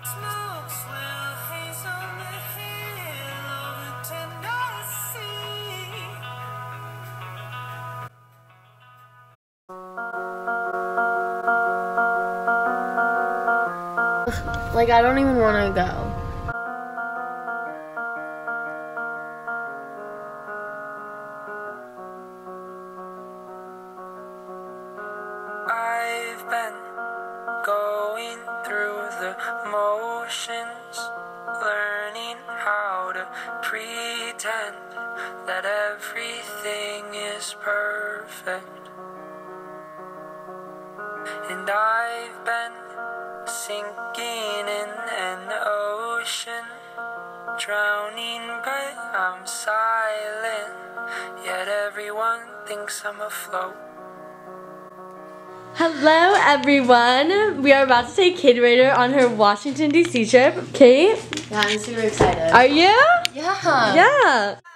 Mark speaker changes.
Speaker 1: Like, I don't even want to go.
Speaker 2: I've been going through the motions, learning how to pretend that everything is perfect. And I've been sinking in an ocean, drowning but I'm silent, yet everyone thinks I'm afloat.
Speaker 1: Hello everyone! We are about to take Kid Raider on her Washington DC trip. Kate?
Speaker 3: Yeah, I'm super excited.
Speaker 1: Are you?
Speaker 3: Yeah.
Speaker 1: Yeah.